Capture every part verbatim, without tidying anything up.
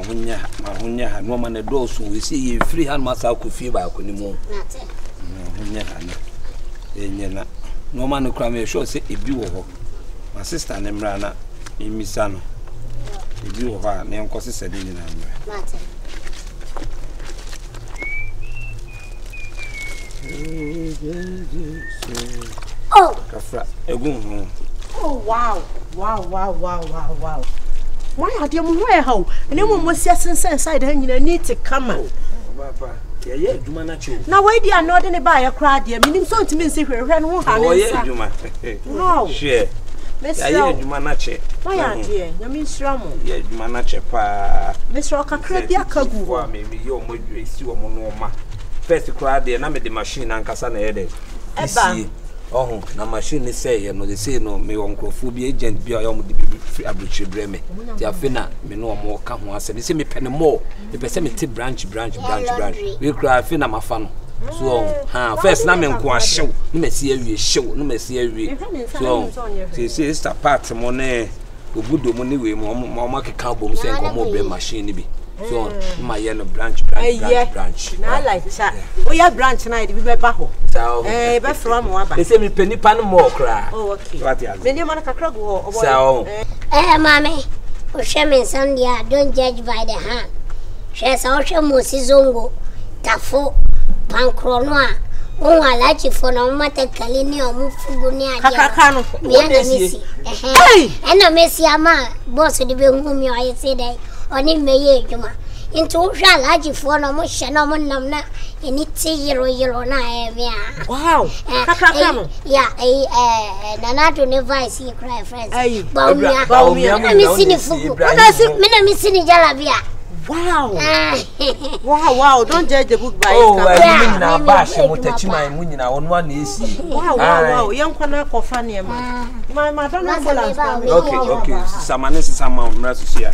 hunya ma hunya ha no ma na do so we see ye free hand masa ku fie ba ko ni mu hunya ha na enye na no ma no kra me show say ebi wo ho my sister ne mra na emisa no ebi wo ha na enko se sede ni na mra oh kafra egun oh wow wow wow wow wow wow why are you where how and you must sense inside you need to come on papa yeah yeah aduma na che now why they are not in buy a crowd there meaning so to me say hwe hwe no ha oh yeah aduma wow sure yeah yeah aduma na che why are there you mean stramo yeah aduma na che pa Mister Okakra dia kagu ho me me yo mo esi wo mo no ma first crowd there na me the machine ankasa na yede eba oh na machine say you know they say no me won crofo bi agent bi o mo de bi free abuchi breme ti afina me no mo ka ho asem say me pene mo me pese me ti branch branch branch branch we kra afina mafa no so ha first na me nko ahyew no me si awie hyew no me si awie so say say start part mo na obudo mo ni we mo mo makeka bom say nko mo bre machine bi so my yellow branch branch branch branch na like that oh yeah branch na e be be ba ho eh be from mo aba they say me penny pan more cry oh okay what ya me dem na kakra go ho so eh mama o shame sandia don't judge by the hand she sa o shame Zongo tafo pankro no a won alachi fo na mata kalini o mu fugu ni adia kakaka no me na mesi eh ena mesi ama boss de be hu mi o yesi dai oni meye juma into shala ji fo na mo hye na mo nam na eni ti yiro yiro na e bia wow kakaka no ya eh eh nana to ne vice he cry friends ba umia ba umia na mi sini fugu na si me na mi sini jala bia wow wow wow don't judge the book by its cover oh yeah, na ba she mutachima mu nyina won wa na esi wow wow wow yen kwana kofa ne ma ma ma don ambulance okay okay samane sama mra susia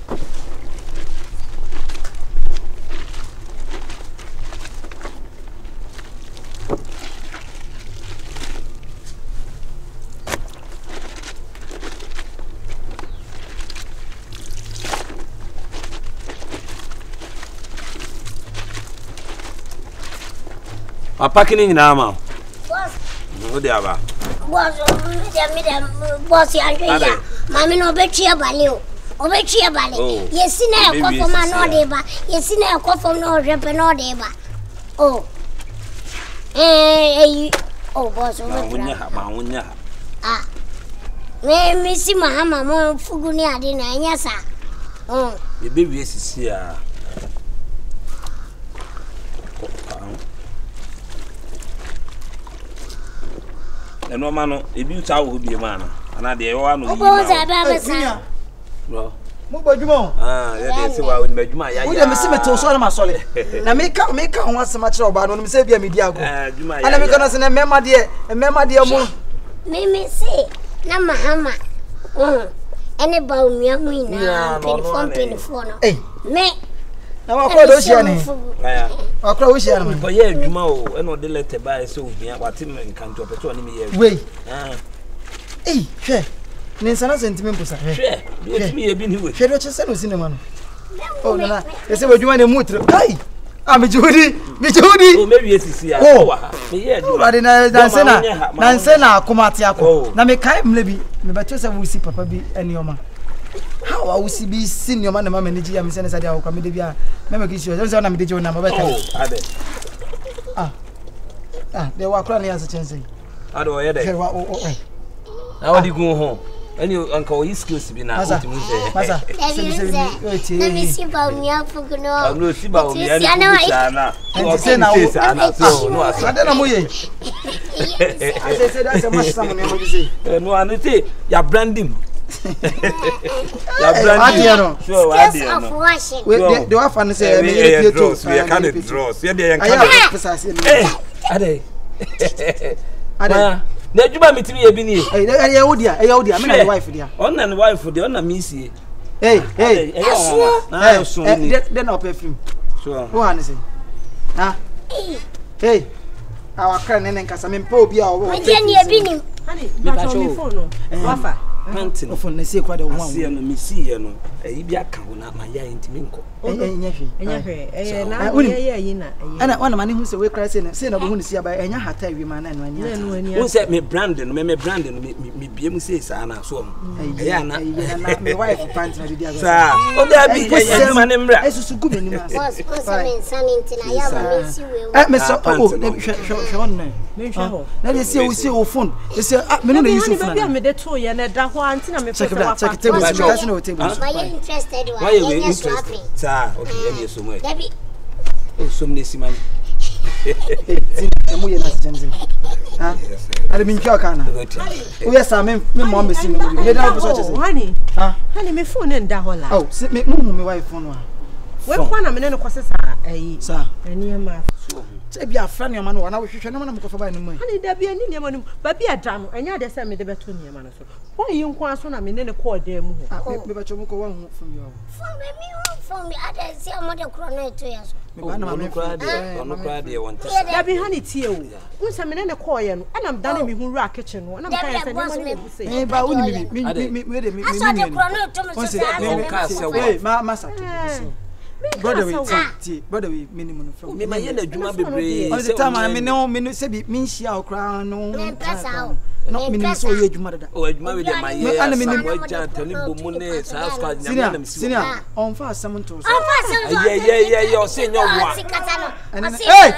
Papa kini nyina ma boss no dia ba boss me dem boss ya ya mami no be chia bale o o be chia bale yesi na e kofo ma no de ba yesi na e kofo no repe no de ba oh eh eh oh boss o be wonya ma wonya ah me me si mahama mo fugu ni ade na anya sa oh e be wie sisi a eno ma no ebi uta wo bi ma na ana de yo anu yi ma o za ba masa bro mo gbajuma ah ye de se wa oni gbajuma ya ya wo de me si me to so na ma sole na me ka me ka ho asema kire oba no me se bia me di ago eh juma ya ana me kono se na mema de mema de mo me me se na mahama oh ene ba umia mu ina twenty-four twenty-four no eh me na wa ko do shia ni aya akra wo shia no ko ye adwuma o e no de letter ba e se ohia wate me nkanto peto ni me ye we ah eh hwe ni sana sentiment pusa hwe hwe do mi ye bi ni we hwe do che se no cinema no oh na e se adwuma ne mutro kai ah me judi me judi o me wie sisi a wa me ye adwuma ade na na se na na se na akomate akọ na me kai mle bi me beto se wo si papa bi enioma how I will see be senior man mama ni ji am say say dey come dey bia me make sure say na me dey jo na mama oh ade ah ah dey wa kra na yas chance ade o ye dey wa o o na wadi gun ho any anka o skills bi na o ti mu say masa na me si ba umia fugu no ah no si ba umia ni sana o say na o sana so no asa ade na mo ye say say that say much some na mo say no anite ya branding ya branding so what do you know we the one fan say me ye to we can draw so dey yan can eh ade ade na juba mitimi ye bi ni eh eh wodia eh wodia me na wife dia on na wife dia on na misi eh eh na so ni dey na perfume so who han say ha eh awa kra nene nkasa me mpa obi a wo we dey ni e bi ni honey ba to me phone no wafa panty phone na see kwa de one see no me see no e bi aka ho na ma ya ntimi nko enya hwe enya hwe eh na ye ye yi na ana wana mane hu se we kra se na se na bo hu ne si aba enya hata wi ma na no anya hu se me brand no me me brand no me biem se sa na so mo ya na me wife panty na bibia sa o da bi enya ma ne mra esusu gu me ni ma boss boss me insane ntina ya ba me si we eh me so oh hwe hwe on na me hwe ho na de se o se o phone de se me no na use phone na me de to ye na da ho antina me pesa wa check table check no table why you interested why you why interested sa okay any so much Debbie o so me si man mu ye na se jenze ha ale min kwa kana o yes am me mo me si no me da so chese honey ha honey me phone nda ho la oh me mu me wife phone wa we kwa na me ne ko se sa eh sa ani ma se bia afra ne ma no na wo hwehwe ne ma na mo ko fa ba ne mu honey da bia ni ne ma no ba bia da no enya de se me de beto ne ma no so wo yi nkwa so na me ne ne ko da mu ho me ba chomo ko wa hu from you from me from me ada se amode kro na to ya so me ba na ma me kra de ono kra de won ta da bi honey tie o un se me ne ne ko ye no ana m dane me hu ra kitchen no ana m kan se ne ma ne bu se eh ba woni mi mi mi mi de mi mi aso de kro na to me so sa eh ma ma sa brother we ti brother we minimum from me ma ye na djuma bebre all the time me no me no se bi min shia okra no me pesa o no minimum so ye djuma dada o djuma we de ma ye ana minimum waja tani bomu ne sa squad nya na msi senior on fa asem to so on fa asem ye ye ye ye o se nya wa hey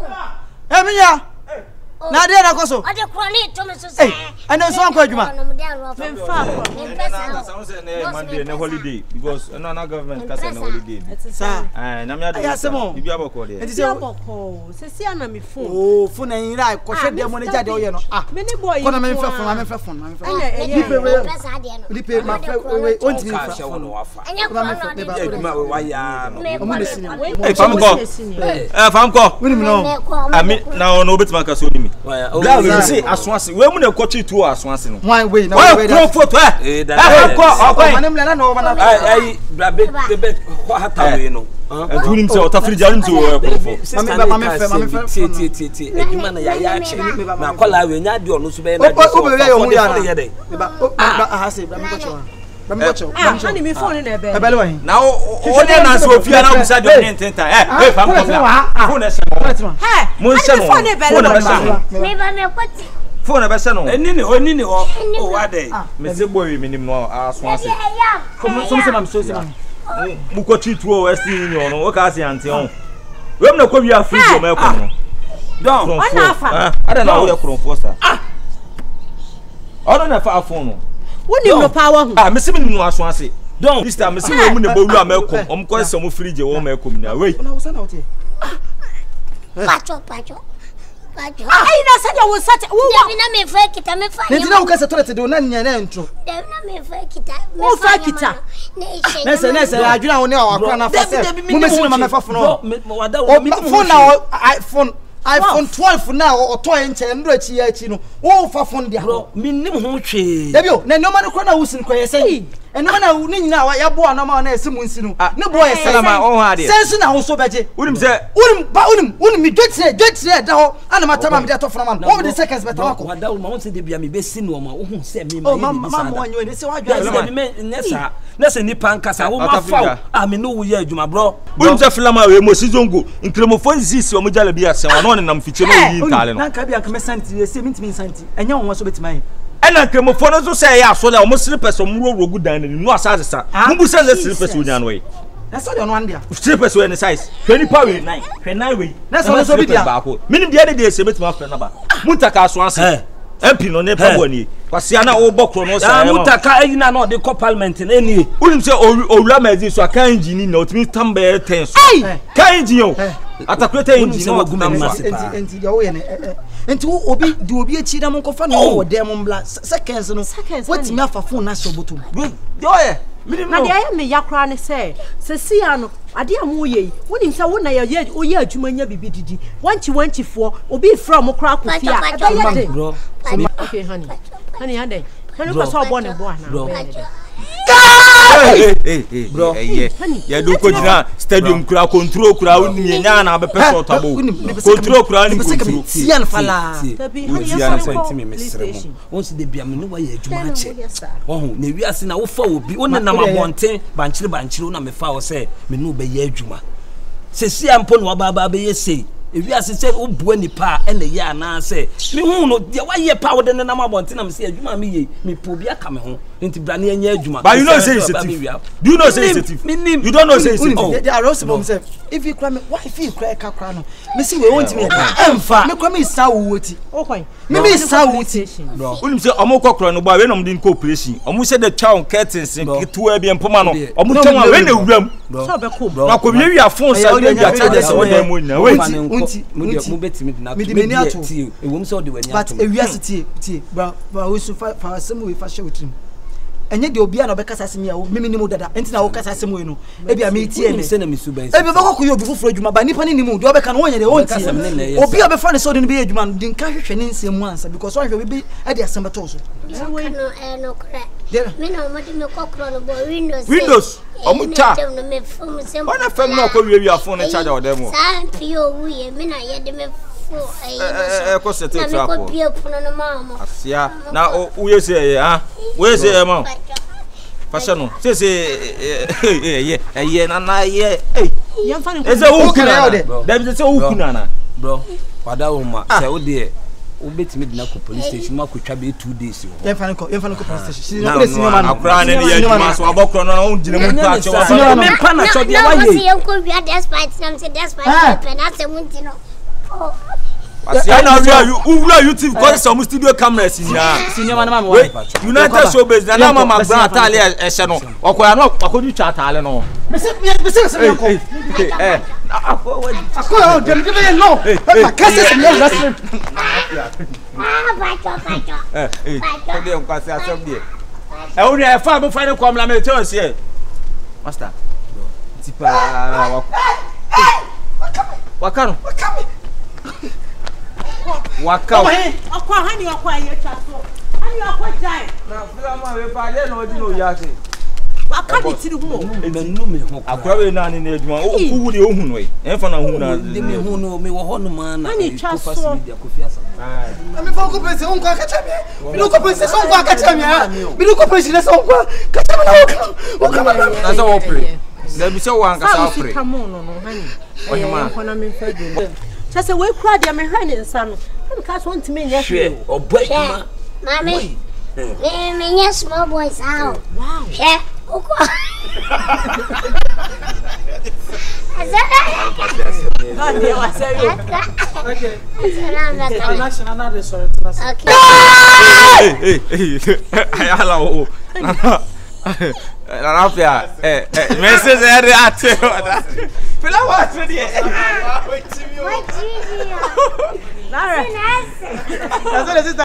eh minya na de na koso ade kro na to me so sa ana so anko adjuma me fa me pesa sound say na Monday na holiday because no na government ka say na holiday sa eh na me ado bibi aboko de e ti aboko se si ana me phone oh phone yin ra ko hwe de mo ne jade o ye no ah me ne boy ko na me fa phone me fa phone me fa ni pe we pesa ade no ni pe ma fa we on ti fa phone wa fa enya kro na de djuma we wa ya no o mo ne senior eh fam ko eh fam ko woni mi no ami na ono betima ka so ni mi wa we say aswase we mu na kochi tu aswase no why we na we go photo eh eh ko okoi manem na na o ma na ai ai brabe bebe hata we no eh tu nim say o ta friji arim tu o ko mami ba mami fe mami fe ti ti ti ti eduma na ya ya chi na kola we nya de onu so be na de so o be we o ya na be ba ba ha say ba mi ko cho ba mi ko cho ah ani mi phone na be e be le wan na o de na so ofia na obisa de ni ntenta eh eh fam ko phone na se no hey mo se no phone na be se no me ba me kwati phone na be se no eni ni oni ni o o wa de me se boy mi nim no aswase como somos se mam so se mam mu ko chitu o west ni no o ka se ante on we mu na ko wi afri o me ko no don ona afa ada na wo ye kronfo sa ah ona na fa phone no woni no power hu ah me se mi nim no aswase don this time me se we mu na bolu amekom om ko se mo frige wo mekom na we na wo sa na wo te pacho pacho pacho ai na sa ya wo sa wo Debbie na me fa kita me fa ne dina wo ka se toilet de na nya na ntro Debbie na me fa kita wo fa kita na se na se adwuna wo ne akra na fa se mo me sinu ma me fa fono wada o phone na iphone iphone twelve na o to enche ndo achi ya achi no wo fa phone dia bro minnim ho twe Debbie o na no ma no kro na wusin ko yesen eno na ni nyina ya bo na ma na ese mu nsi no ne bo ye salama o ha de sense na ho so beje unim se unim ba unim unim mi dwetire dwetire da ho ana matama mi da to fona man o de seconds beta ko wada ma won se de bia me be si no ma wo hu se me ma ma ma mo anyo ne se wa dwa se me nesa nesa ni pankasa wo ma fa a me no wo ye adwuma bro unim se filama we mo sizongo nkremofo nzisi o mo jala bi ase wa no ne nam fiche no yi ntale no na ka bia ka me santi se mi ntimi santi enya won so betima yi ena nkremofo no so se ya so le o mo slippers o mo rogu dan ni no asase sa mo bu se le slippers o nya no we na so de no andia slippers we ne size twenty power nine twenty nine we na so so bi dia minim dia de se betima fa na ba muntaka so anse M P no ne pa bo ni kwase ana wo bokro no sa ya mutaka eyina na de ko parliament na eni unim se owura mazi so aka engine na otimi tambe ten so ka engine o atakweta engine no guma mase pa enti enti dia wo ye ne enti wo obi di obi achi da mo nkofa no wo dem mbla seconds no watimi afa phone na so botum yo ye na de aye me yakra ne se se si ano ade amu ye woni nsa wo na ye o ye adwuma nya bibi didi wanchi wanchi fo obi fra mo kra ko fia aba ye de bro okay honey honey ade honey ko so bo ne bo ana eh eh bro eh ya do ko jina stadium kura control kura woni me nya na be person tabo control kura ni control sian fala tabi ya senti me mesremo once de bia me no wa ye adwuma che ohu na wiase na wo fa obi woni na mabonten banchire banchire na me fa wo se me no be ye adwuma se sia mpo no wa ba ba be ye sei ewiase se obu anipa ene ye ana se me hu no de wa ye pa wo de na mabonten na me se adwuma me ye me po bi aka me ho nti bra na enya adwuma but you know say it's a thief do you know say it's a thief you don't know say it's a thief they are also themselves if you cry me why feel cry ka cry no me see we want me emfa me cry me sa wo ti o kwan me me sa wo ti bro unim say omo kokro no ba we no mde in cooperation omo say the town curtains ketu e bi empoma no omo town we na wuram so be cool bro ko bi wi afon sa we bi charge say we mo na we unti mo betimi na me me ni ato e wom so de wani ato but ewiase tie tie bro bro we so fa fa some we fa show trim enye de obi a na obekasa asem ya wo mimi ni mo dada enti na wo kasa asem we no e bia me tie me se na misu ban e bi bako yo obi fufuro adwuma ba nipa ni ni mu de obeka na wonye de won tie obi a be fa ne so de be adwuma no din ka hwehwe ne nsem mu ansa because one hwe bi e de asem beto so no eh no kra me na mo de me kokro no bo windows windows omo cha no me fom sem ona fam no ko wi wi afon ne charge o dem san pio wi me na ye de me eh eh ko se te trap ko pio puno no mama asia na o we say ah we say ma fashion no say say eh eh eh na na ye eh yan fa ni eze wo kuna dem say wo kuna na bro wada wo ma say wo de wo betimi dina ko police station ma ko twa be two days wo yan fa ni ko yan fa ni ko police station na police ni ma no akra ne ye adwuma so abokro no on jina mu pa che wa me pa na cho de wa ye na yan ko wi despite nam say despite pe na say munti no asia na wi you ura youtube ko some studio cameras nya senior man ma me united showbiz na na mama bra atale e hye no okoya no akodu twa atale no me se me se se ko eh akọ wa akọ dem dem ye no pa kase se me wrestling ah bacho bacho eh eh ko de nkwase asem de e wo e fa mo fa ne kwamla me tell us here master tipa wakano wakano waka akwa hani akwa ye chaso hani akwa jai na fula ma we pa le no di no yase waka ni tiri hu me nu me ho akwa we na ni na adwuma o ku de ohun no e fa na hu na de me hu no me wo ho no ma na hani chaso media ko fi asa ah me fa ko pense on kwa kacha me me do ko pense on kwa kacha me me do ko pense le son kwa kacha me na wo ka na so opre na bi so wan ka sa opre kamo no no hani o ma ko na me fa do chase we kura dia me hwa ne nsa no em ka so ntime nya hwe obo adwuma mami me me nya small boys out wow she uko azara God dey wa say you okay azara na ka national na de sorry okay eh eh ayala o na na fia eh eh message e re ate pela wa tre die what you Lara nice.